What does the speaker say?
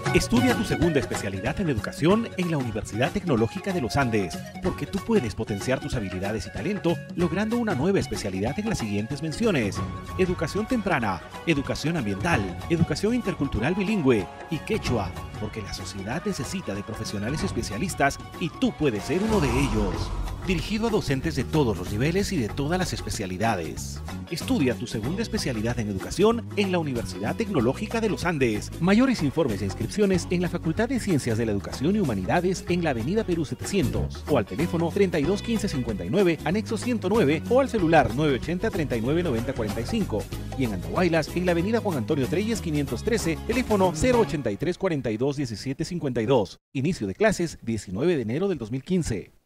Estudia tu segunda especialidad en educación en la Universidad Tecnológica de los Andes, porque tú puedes potenciar tus habilidades y talento logrando una nueva especialidad en las siguientes menciones: educación temprana, educación ambiental, educación intercultural bilingüe y quechua, porque la sociedad necesita de profesionales especialistas y tú puedes ser uno de ellos. Dirigido a docentes de todos los niveles y de todas las especialidades. Estudia tu segunda especialidad en educación en la Universidad Tecnológica de los Andes. Mayores informes e inscripciones en la Facultad de Ciencias de la Educación y Humanidades en la Avenida Perú 700 o al teléfono 32 15 59, anexo 109 o al celular 980 39 90 45 y en Andahuaylas en la Avenida Juan Antonio Treyes 513, teléfono 083 42 17 52. Inicio de clases 19 de enero del 2015.